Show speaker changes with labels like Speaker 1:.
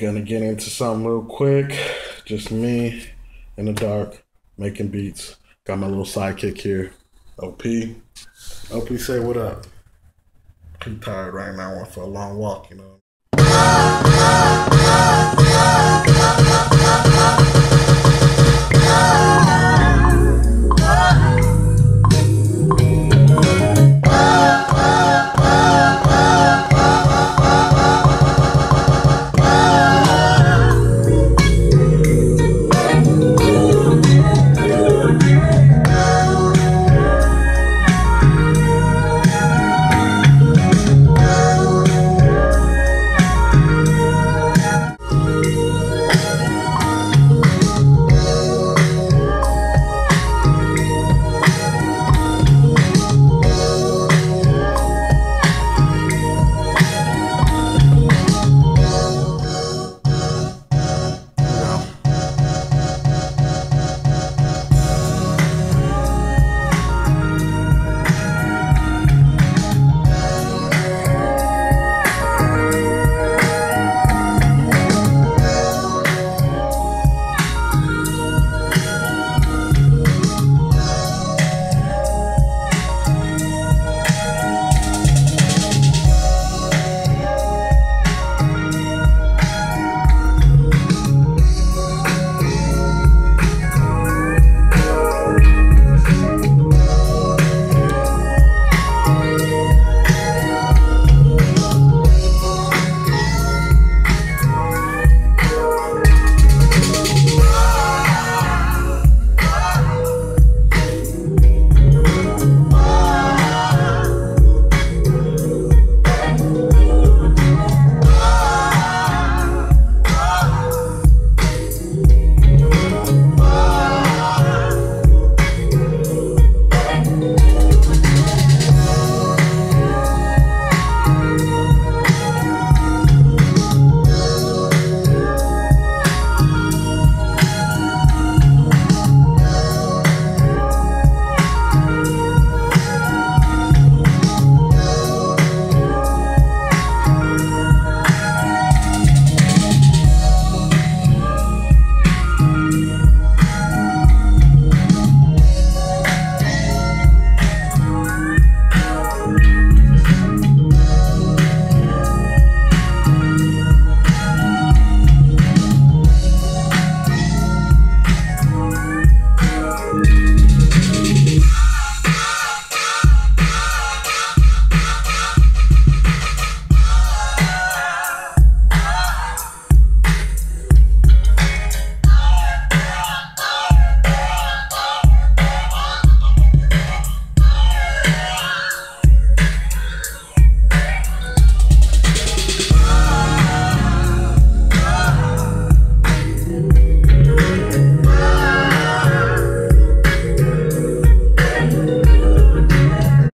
Speaker 1: Gonna get into something real quick. Just me in the dark making beats. Got my little sidekick here, OP. OP, say what up. I'm tired right now. I went for a long walk, you know.